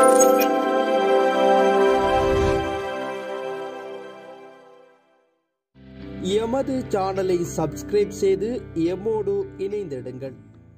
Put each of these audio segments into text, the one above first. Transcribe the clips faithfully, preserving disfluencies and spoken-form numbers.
எமது சேனலை சப்ஸ்கிரைப் செய்து எம்மோடு இணைந்திடுங்கள்.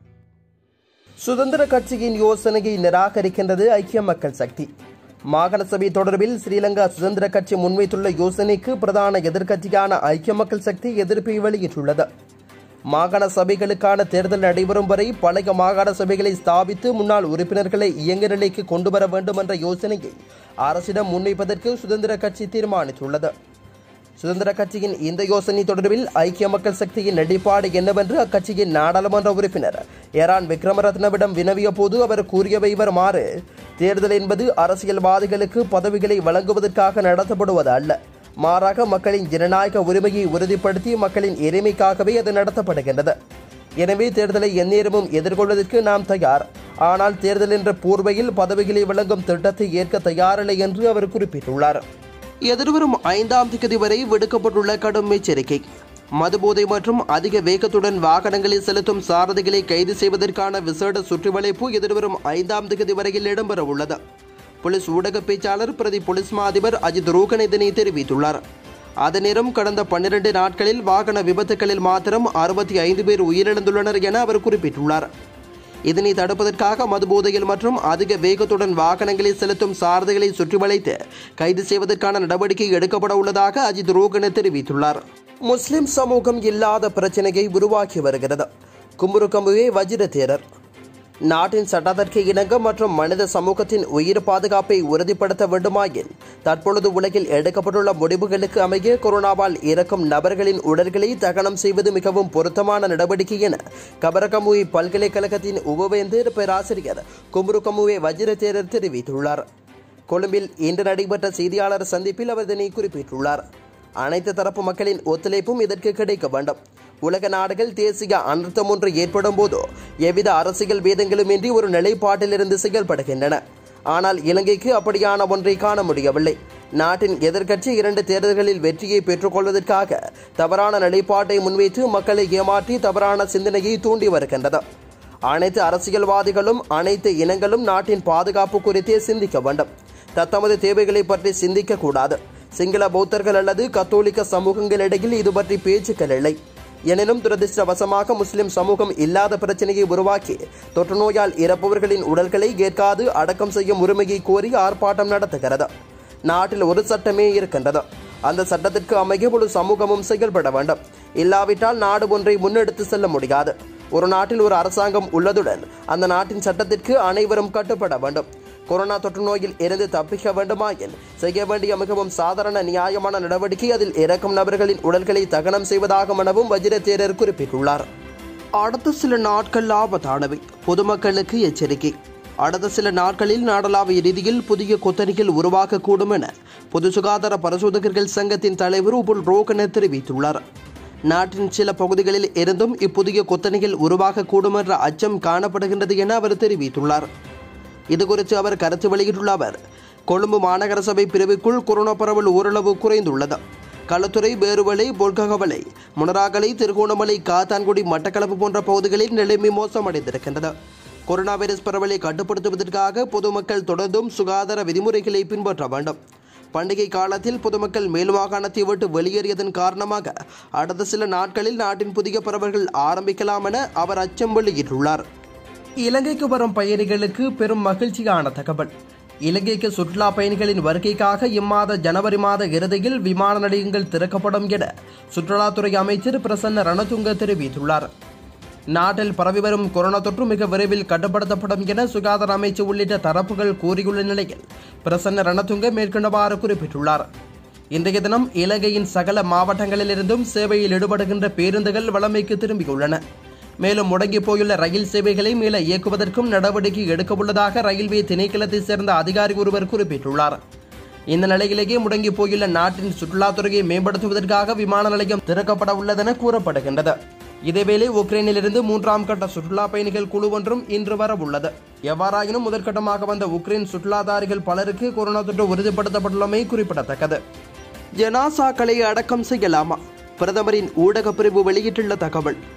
சுதந்திர கட்சியின் யோசனையை நிராகரிக்கின்றது ஐக்கிய மக்கள் சக்தி. மாகாண சபை தொடர்பில் ஸ்ரீலங்கா சுதந்திர கட்சி முன்வைத்துள்ள யோசனைக்கு பிரதான எதிர்க்கட்சியான ஐக்கிய மக்கள் சக்தி எதிர்ப்பை வெளியிட்டுள்ளது. மாகாண சபைகளுக்கான தேர்தல் நடைபெறும் வரை பழைய மாகாண சபைகளை ஸ்தாபித்து முன்னாள் உறுப்பினர்களை இயங்க நிலைக்கு கொண்டுவர வேண்டும் என்ற யோசனையை அரசிடம் முன்வைப்பதற்கு சுதந்திர கட்சி தீர்மானித்துள்ளது. சுதந்திர கட்சியின் இந்த யோசனை தொடர்பில் ஐக்கிய மக்கள் சக்தியின் நிலைப்பாடு என்னவென்று அக்கட்சியின் நாடாளுமன்ற உறுப்பினர் எரான் விக்ரமரத்னவிடம் வினவிய போது அவர் கூறியவை வருமாறு: தேர்தல் என்பது அரசியல்வாதிகளுக்கு பதவிகளை வழங்குவதற்காக நடத்தப்படுவது அல்ல, மாறாக மக்களின் ஜனநாயக உரிமையை உறுதிப்படுத்தி மக்களின் எளிமைக்காகவே அது நடத்தப்படுகின்றது. எனவே தேர்தலை எந்நேரமும் எதிர்கொள்வதற்கு நாம் தயார், ஆனால் தேர்தல் என்ற போர்வையில் பதவிகளை வழங்கும் திட்டத்தை ஏற்க தயாரில்லை என்று அவர் குறிப்பிட்டுள்ளார். எதிர்வரும் ஐந்தாம் தேதி வரை விடுக்கப்பட்டுள்ள கடும் எச்சரிக்கை. மதுபோதை மற்றும் அதிக வேகத்துடன் வாகனங்களில் செலுத்தும் சாரதிகளை கைது செய்வதற்கான விசேட சுற்றுவளைப்பு எதிர்வரும் ஐந்தாம் தேதி வரையில் இடம்பெற உள்ளது. போலீஸ் ஊடக பேச்சாளர் பிரதி போலீஸ் மா அதிபர் அஜித் ரோகன் இதனை தெரிவித்துள்ளார். அதே நேரம் கடந்த பன்னிரண்டு நாட்களில் வாகன விபத்துகளில் மாத்திரம் அறுபத்தி ஐந்து பேர் உயிரிழந்துள்ளனர் என அவர் குறிப்பிட்டுள்ளார். இதனை தடுப்பதற்காக மதுபோதையில் மற்றும் அதிக வேகத்துடன் வாகனங்களை செலுத்தும் சாரதிகளை சுற்றி வளைத்து கைது செய்வதற்கான நடவடிக்கை எடுக்கப்பட உள்ளதாக அஜித் ரோகன் தெரிவித்துள்ளார். முஸ்லிம் சமூகம் இல்லாத பிரச்சனையை உருவாக்கி வருகிறது. கும்புருக்கம்புவே வஜிர தேரர். நாட்டின் சட்டத்திற்கு இணங்க மற்றும் மனித சமூகத்தின் உயிர் பாதுகாப்பை உறுதிப்படுத்த வேண்டுமாயின் தற்பொழுது உலகில் எடுக்கப்பட்டுள்ள முடிவுகளுக்கு அமைய கொரோனாவால் இறக்கும் நபர்களின் உடல்களை தகனம் செய்வது மிகவும் பொருத்தமான நடவடிக்கை என கபரகமுவை பல்கலைக்கழகத்தின் உபவேந்தர் பேராசிரியர் கும்புருக்கமுவே வஜிர தேரர் தெரிவித்துள்ளார். கொழும்பில் இன்று நடைபெற்ற செய்தியாளர் சந்திப்பில் அவர் இதனை குறிப்பிட்டுள்ளார். அனைத்து தரப்பு மக்களின் ஒத்துழைப்பும் இதற்கு கிடைக்க வேண்டும். உலக நாடுகள் தேசிய அனர்த்தம் ஒன்று ஏற்படும் போது எவ்வித அரசியல் வேதங்களுமின்றி ஒரு நிலைப்பாட்டிலிருந்து செயல்படுகின்றன. ஆனால் இலங்கைக்கு அப்படியான ஒன்றை காண முடியவில்லை. நாட்டின் எதிர்க்கட்சி இரண்டு தேர்தல்களில் வெற்றியை பெற்றுக் கொள்வதற்காக தவறான நிலைப்பாட்டை முன்வைத்து மக்களை ஏமாற்றி தவறான சிந்தனையை தூண்டி வருகின்றது. அனைத்து அரசியல்வாதிகளும் அனைத்து இனங்களும் நாட்டின் பாதுகாப்பு குறித்தே சிந்திக்க வேண்டும். தத்தமது தேவைகளை பற்றி சிந்திக்க கூடாது. சிங்கள பௌத்தர்கள் அல்லது கத்தோலிக்க சமூகங்களிடையில் இது பற்றி பேச்சுக்கள் இல்லை. எனினும் துரதிருஷ்டவசமாக முஸ்லிம் சமூகம் இல்லாத பிரச்சனையை உருவாக்கி தொற்று நோயால் இறப்பவர்களின் உடல்களை ஏற்காது அடக்கம் செய்யும் உரிமையை கோரி ஆர்ப்பாட்டம் நடத்துகிறது. நாட்டில் ஒரு சட்டமே இருக்கின்றது. அந்த சட்டத்திற்கு அமைய முழு சமூகமும் செயல்பட வேண்டும். இல்லாவிட்டால் நாடு ஒன்றை முன்னெடுத்து செல்ல முடியாது. ஒரு நாட்டில் ஒரு அரசாங்கம் உள்ளதுடன் அந்த நாட்டின் சட்டத்திற்கு அனைவரும் கட்டுப்பட வேண்டும். கொரோனா தொற்று நோயில் இருந்து தப்பிக்க வேண்டுமாயின் செய்ய வேண்டிய மிகவும் சாதாரண நியாயமான நடவடிக்கை அதில் இறக்கும் நபர்களின் உடல்களை தகனம் செய்வதாகும் எனவும் வஜிர தேரர் குறிப்பிட்டுள்ளார். அடுத்த சில நாட்கள் ஆபத்தானவை, பொதுமக்களுக்கு எச்சரிக்கை. அடுத்த சில நாட்களில் நாடளாவிய ரீதியில் புதிய கொத்தணிகள் உருவாகக்கூடும் என பொது சுகாதார பரிசோதகர்கள் சங்கத்தின் தலைவர் உபுல் ரோகன தெரிவித்துள்ளார். நாட்டின் சில பகுதிகளில் இருந்தும் இப்புதிய கொத்தணிகள் உருவாகக்கூடும் என்ற அச்சம் காணப்படுகின்றது என அவர் தெரிவித்துள்ளார். இதுகுறித்து அவர் கருத்து வெளியிட்டுள்ள அவர், கொழும்பு மாநகர சபை பிரிவுக்குள் கொரோனா பரவல் ஓரளவு குறைந்துள்ளது. களுத்துறை, பேருவளை, பொல்ககவளை, முனராகலை, திருகோணமலை, காத்தான்குடி, மட்டக்களப்பு போன்ற பகுதிகளில் நிலைமை மோசமடைந்திருக்கின்றது. கொரோனா வைரஸ் பரவலை கட்டுப்படுத்துவதற்காக பொதுமக்கள் தொடர்ந்தும் சுகாதார விதிமுறைகளை பின்பற்ற வேண்டும். பண்டிகை காலத்தில் பொதுமக்கள் மேல் மாகாணத்தை விட்டு வெளியேறியதன் காரணமாக அடுத்த சில நாட்களில் நாட்டின் புதிய பரவல்கள் ஆரம்பிக்கலாம் என அவர் அச்சம் வெளியிட்டுள்ளார். இலங்கைக்கு வரும் பயணிகளுக்கு பெரும் மகிழ்ச்சியான தகவல். இலங்கைக்கு சுற்றுலா பயணிகளின் வருகைக்காக இம்மாத ஜனவரி மாத இறுதியில் விமான நிலையங்கள் திறக்கப்படும் என சுற்றுலாத்துறை அமைச்சர் பிரசன்ன ரணதுங்க தெரிவித்துள்ளார். நாட்டில் பரவி வரும் கொரோனா தொற்று மிக விரைவில் கட்டுப்படுத்தப்படும் என சுகாதார அமைச்சு உள்ளிட்ட தரப்புகள் கூறியுள்ள நிலையில் பிரசன்ன ரணதுங்க மேற்கொண்டவாறு குறிப்பிட்டுள்ளார். இன்றைய தினம் இலங்கையின் சகல மாவட்டங்களிலிருந்தும் சேவையில் ஈடுபடுகின்ற பேருந்துகள் வழமைக்கு திரும்பியுள்ளன. மேலும் முடங்கி போயுள்ள ரயில் சேவைகளை மேல இயக்குவதற்கும் நடவடிக்கை எடுக்க உள்ளதாக ரயில்வே திணைக்களத்தை சேர்ந்த அதிகாரி ஒருவர் குறிப்பிட்டுள்ளார். இந்த நிலையிலேயே முடங்கி போயுள்ள நாட்டின் சுற்றுலாத்துறையை மேம்படுத்துவதற்காக விமான நிலையம் திறக்கப்பட உள்ளதென கூறப்படுகின்றது. இதேவேளை உக்ரைனிலிருந்து மூன்றாம் கட்ட சுற்றுலா பயணிகள் குழு ஒன்றும் இன்று வரவுள்ளது. எவ்வாறாயினும் முதற்கட்டமாக வந்த உக்ரைன் சுற்றுலாதாரிகள் பலருக்கு கொரோனா தொற்று உறுதிப்படுத்தப்பட்டுள்ளமை குறிப்பிடத்தக்கது. ஜனாசாக்களை அடக்கம் செய்யலாமா? பிரதமரின் ஊடக பிரிவு வெளியிட்டுள்ள தகவல்.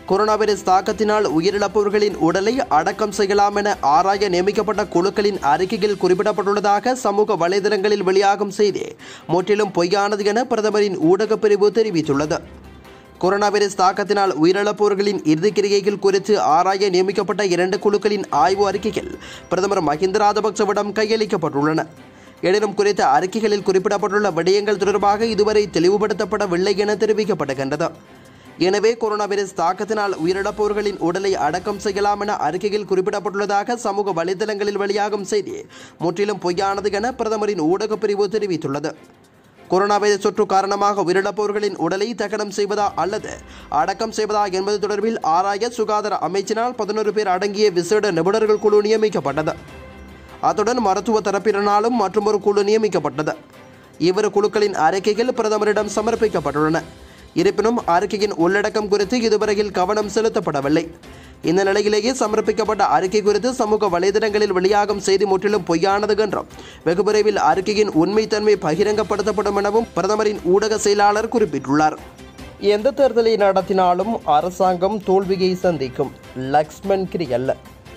கொரோனா வைரஸ் தாக்கத்தினால் உயிரிழப்பவர்களின் உடலை அடக்கம் செய்யலாம் என ஆராய நியமிக்கப்பட்ட குழுக்களின் அறிக்கையில் குறிப்பிடப்பட்டுள்ளதாக சமூக வலைதளங்களில் வெளியாகும் செய்தி முற்றிலும் பொய்யானது என பிரதமரின் ஊடகப் பிரிவு தெரிவித்துள்ளது. கொரோனா வைரஸ் தாக்கத்தினால் உயிரிழப்பவர்களின் இறுதிக்கிரியைகள் குறித்து ஆராய நியமிக்கப்பட்ட இரண்டு குழுக்களின் ஆய்வு அறிக்கைகள் பிரதமர் மஹிந்த ராஜபக்சவிடம் கையளிக்கப்பட்டுள்ளன. எனினும் குறித்த அறிக்கைகளில் குறிப்பிடப்பட்டுள்ள விடயங்கள் தொடர்பாக இதுவரை தெளிவுபடுத்தப்படவில்லை என தெரிவிக்கப்படுகின்றது. எனவே கொரோனா வைரஸ் தாக்கத்தினால் உயிரிழப்பவர்களின் உடலை அடக்கம் செய்யலாம் என அறிக்கையில் குறிப்பிடப்பட்டுள்ளதாக சமூக வலைதளங்களில் வெளியாகும் செய்தி முற்றிலும் பொய்யானது என பிரதமரின் ஊடகப் பிரிவு தெரிவித்துள்ளது. கொரோனா வைரஸ் தொற்று காரணமாக உயிரிழப்பவர்களின் உடலை தகனம் செய்வதா அல்லது அடக்கம் செய்வதா என்பது தொடர்பில் ஆராய சுகாதார அமைச்சினால் பதினொரு பேர் அடங்கிய விசேட நிபுணர்கள் குழு நியமிக்கப்பட்டது. அத்துடன் மருத்துவ தரப்பினராலும் மற்றொரு குழு நியமிக்கப்பட்டது. இவ்விரு குழுக்களின் அறிக்கைகள் பிரதமரிடம் சமர்ப்பிக்கப்பட்டுள்ளன. இருப்பினும் அறிக்கையின் உள்ளடக்கம் குறித்து இதுவரையில் கவனம் செலுத்தப்படவில்லை. இந்த நிலையிலேயே சமர்ப்பிக்கப்பட்ட அறிக்கை குறித்து சமூக வலைதளங்களில் வெளியாகும் செய்தி முற்றிலும் பொய்யானது என்றும் வெகு விரைவில் அறிக்கையின் உண்மைத்தன்மை பகிரங்கப்படுத்தப்படும் எனவும் பிரதமரின் ஊடக செயலாளர் குறிப்பிட்டுள்ளார். எந்த தேர்தலை நடத்தினாலும் அரசாங்கம் தோல்வியை சந்திக்கும் லக்ஷ்மன் கிரியல்ல.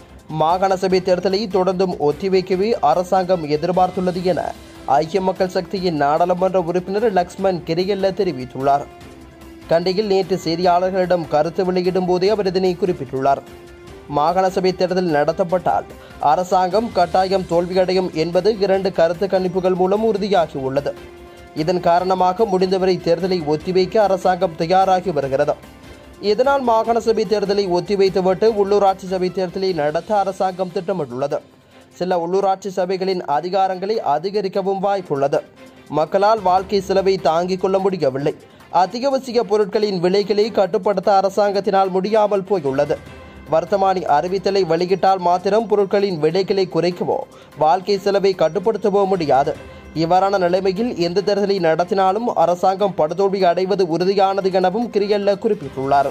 மாகாண சபை தேர்தலை தொடர்ந்தும் ஒத்திவைக்கவே அரசாங்கம் எதிர்பார்த்துள்ளது என ஐக்கிய மக்கள் சக்தியின் நாடாளுமன்ற உறுப்பினர் லக்ஷ்மன் கிரியல்ல தெரிவித்துள்ளார். கண்டியில் நேற்று செய்தியாளர்களிடம் கருத்து வெளியிடும் போதே அவர் இதனை குறிப்பிட்டுள்ளார். மாகாண சபை தேர்தல் நடத்தப்பட்டால் அரசாங்கம் கட்டாயம் தோல்வியடையும் என்பது இரண்டு கருத்து கணிப்புகள் மூலம் உறுதியாகியுள்ளது. இதன் காரணமாக முடிந்தவரை தேர்தலை ஒத்திவைக்க அரசாங்கம் தயாராகி வருகிறது. இதனால் மாகாண சபை தேர்தலை ஒத்திவைத்துவிட்டு உள்ளூராட்சி சபை தேர்தலை நடத்த அரசாங்கம் திட்டமிட்டுள்ளது. சில உள்ளூராட்சி சபைகளின் அதிகாரங்களை அதிகரிக்கவும் வாய்ப்புள்ளது. மக்களால் வாழ்க்கை செலவை தாங்கிக் கொள்ள முடியவில்லை. அத்தியாவசிய பொருட்களின் விலைகளை கட்டுப்படுத்த அரசாங்கத்தினால் முடியாமல் போயுள்ளது. வர்த்தமானி அறிவித்தலை வெளியிட்டால் மாத்திரம் பொருட்களின் விலைகளை குறைக்கவோ வாழ்க்கை செலவை கட்டுப்படுத்தவோ முடியாது. இவ்வாறான நிலைமையில் எந்த தேர்தலை நடத்தினாலும் அரசாங்கம் படுதோல்வி அடைவது உறுதியானது எனவும் கிரியல்ல குறிப்பிட்டுள்ளார்.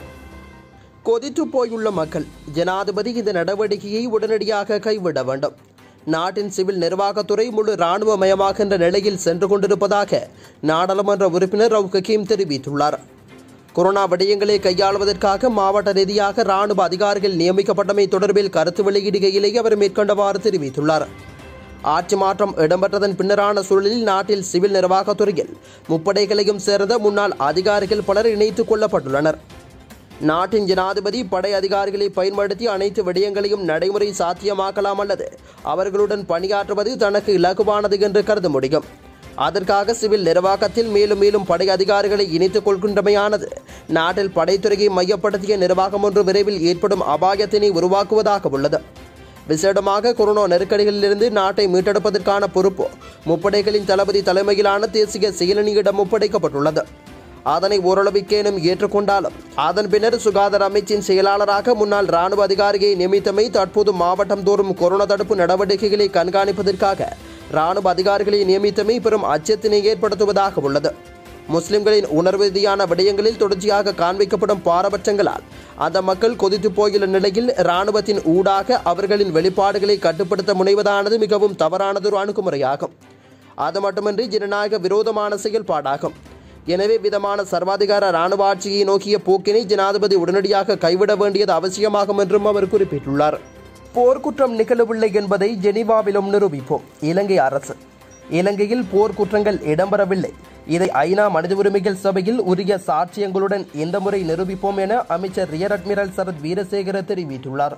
கொதித்து போயுள்ள மக்கள் ஜனாதிபதி இந்த நடவடிக்கையை உடனடியாக கைவிட வேண்டும். நாட்டின் சிவில் நிர்வாகத்துறை முழு இராணுவமயமாகின்ற நிலையில் சென்று கொண்டிருப்பதாக நாடாளுமன்ற உறுப்பினர் ரவுப் ஹக்கீம் தெரிவித்துள்ளார். கொரோனா விடயங்களை கையாளுவதற்காக மாவட்ட ரீதியாக இராணுவ அதிகாரிகள் நியமிக்கப்பட்டமை தொடர்பில் கருத்து வெளியிடுகையிலேயே அவர் மேற்கண்டவாறு தெரிவித்துள்ளார். ஆட்சி மாற்றம் இடம்பெற்றதன் பின்னரான சூழலில் நாட்டில் சிவில் நிர்வாகத்துறையில் முப்படைகளையும் சேர்ந்த முன்னாள் அதிகாரிகள் பலர் இணைத்துக் கொள்ளப்பட்டுள்ளனர். நாட்டின் ஜனாதிபதி படை அதிகாரிகளை பயன்படுத்தி அனைத்து விடயங்களையும் நடைமுறை சாத்தியமாக்கலாம் அல்லது அவர்களுடன் பணியாற்றுவது தனக்கு இலகுவானது என்று கருத முடியும். அதற்காக சிவில் நிர்வாகத்தில் மேலும் மேலும் படை அதிகாரிகளை இணைத்துக் கொள்கின்றமையானது நாட்டில் படைத்துறையை மையப்படுத்திய நிர்வாகம் ஒன்று விரைவில் ஏற்படும் அபாயத்தினை உருவாக்குவதாக உள்ளது. விசேடமாக கொரோனா நெருக்கடிகளிலிருந்து நாட்டை மீட்டெடுப்பதற்கான பொறுப்பு முப்படைகளின் தளபதி தலைமையிலான தேசிய செயலணியிடம் ஒப்படைக்கப்பட்டுள்ளது. அதனை ஓரளவுக்கேனும் ஏற்றுக்கொண்டாலும் அதன் பின்னர் சுகாதார அமைச்சின் செயலாளராக முன்னாள் இராணுவ அதிகாரியை நியமித்தமை தற்போது மாவட்டம் தோறும் கொரோனா தடுப்பு நடவடிக்கைகளை கண்காணிப்பதற்காக இராணுவ அதிகாரிகளை நியமித்தமை பெரும் அச்சத்தினை ஏற்படுத்துவதாக உள்ளது. முஸ்லிம்களின் உணர்வு ரீதியான விடயங்களில் தொடர்ச்சியாக காண்பிக்கப்படும் பாரபட்சங்களால் அந்த மக்கள் கொதித்து போயுள்ள நிலையில் இராணுவத்தின் ஊடாக அவர்களின் வெளிப்பாடுகளை கட்டுப்படுத்த முனைவதானது மிகவும் தவறானதொரு அணுகுமுறையாகும். அது மட்டுமின்றி ஜனநாயக விரோதமான செயல்பாடாகும். எனவே விதமான சர்வாதிகார இராணுவ ஆட்சியை நோக்கிய போக்கினை ஜனாதிபதி உடனடியாக கைவிட வேண்டியது அவசியமாகும் என்றும் அவர் குறிப்பிட்டுள்ளார். போர்க்குற்றம் நிகழவில்லை என்பதை ஜெனீவாவிலும் நிரூபிப்போம் இலங்கை அரசு. இலங்கையில் போர்க்குற்றங்கள் இடம்பெறவில்லை. இதை ஐநா மனித உரிமைகள் சபையில் உரிய சாட்சியங்களுடன் இந்த முறை நிரூபிப்போம் என அமைச்சர் ரியர் அட்மிரல் சரத் வீரசேகர தெரிவித்துள்ளார்.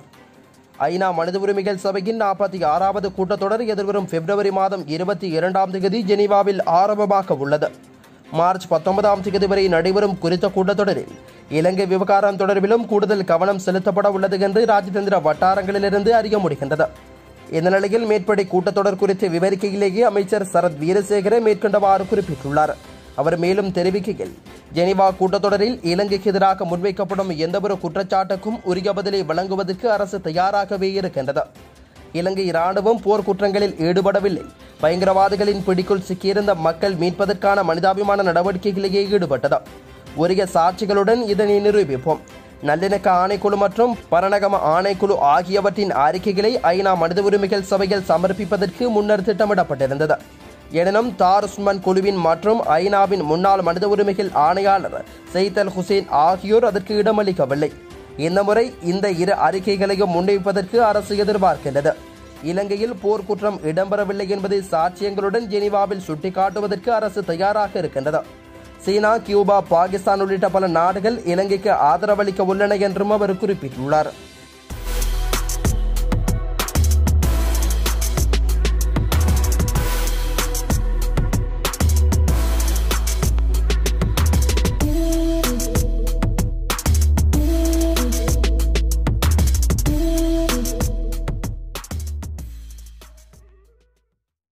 ஐநா மனித உரிமைகள் சபையின் நாற்பத்தி ஆறாவது கூட்டத்தொடர் எதிர்வரும் பிப்ரவரி மாதம் இருபத்தி இரண்டாம் தேதி ஜெனீவாவில் ஆரம்பமாக உள்ளது. மார்ச் பத்தொன்பதாம் தேதி வரை நடைபெறும் குறித்த கூட்டத்தொடரில் இலங்கை விவகாரம் தொடர்பிலும் கூடுதல் கவனம் செலுத்தப்பட உள்ளது என்று ராஜதந்திர வட்டாரங்களிலிருந்து அறிய முடிகின்றது. இந்த நிலையில் மேற்படி கூட்டத்தொடர் குறித்து விவரிக்கையிலேயே அமைச்சர் சரத் வீரசேகர மேற்கண்டவாறு குறிப்பிட்டுள்ளார். அவர் மேலும் தெரிவிக்கையில், ஜெனீவா கூட்டத்தொடரில் இலங்கைக்கு எதிராக முன்வைக்கப்படும் எந்தவொரு குற்றச்சாட்டுக்கும் உரிய பதிலை வழங்குவதற்கு அரசு தயாராகவே இருக்கின்றது. இலங்கை இராணுவம் போர்க்குற்றங்களில் ஈடுபடவில்லை. பயங்கரவாதிகளின் பிடிக்குள் சிக்கியிருந்த மக்கள் மீட்பதற்கான மனிதாபிமான நடவடிக்கைகளிலேயே ஈடுபட்டது. உரிய சாட்சிகளுடன் இதனை நிரூபிப்போம். நல்லிணக்க ஆணைக்குழு மற்றும் பரணகம ஆணைக்குழு ஆகியவற்றின் அறிக்கைகளை ஐநா மனித உரிமைகள் சபையில் சமர்ப்பிப்பதற்கு முன்னர் திட்டமிடப்பட்டிருந்தது. எனினும் தார் உஸ்மான் குழுவின் மற்றும் ஐநாவின் முன்னாள் மனித உரிமைகள் ஆணையாளர் சையத் அல் ஹுசேன் ஆகியோர் அதற்கு இடமளிக்கவில்லை. இந்த முறை இந்த இரு அறிக்கைகளையும் முன்வைப்பதற்கு அரசு எதிர்பார்க்கின்றது. இலங்கையில் போர்க்குற்றம் இடம்பெறவில்லை என்பதை சாட்சியங்களுடன் ஜெனீவாவில் சுட்டிக்காட்டுவதற்கு அரசு தயாராக இருக்கின்றது. சீனா, கியூபா, பாகிஸ்தான் உள்ளிட்ட பல நாடுகள் இலங்கைக்கு ஆதரவளிக்க உள்ளன என்றும் அவர் குறிப்பிட்டுள்ளார்.